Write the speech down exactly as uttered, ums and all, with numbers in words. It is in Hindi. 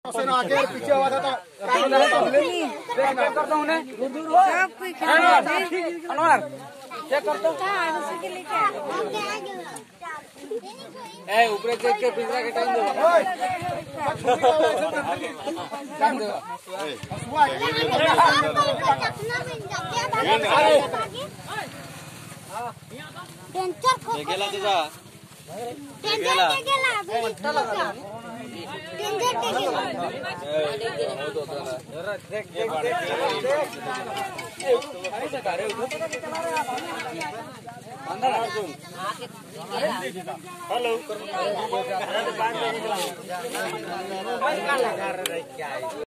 से ना आगे पीछे हुआ था तो करता हूँ अनवर चेक करता हूँ ए ऊपर चेक के पिछला के टाइम दो टाइम दो टेंशन को गेला तुझा गेला गेला टेंशन के गेला देख देख देख हेलो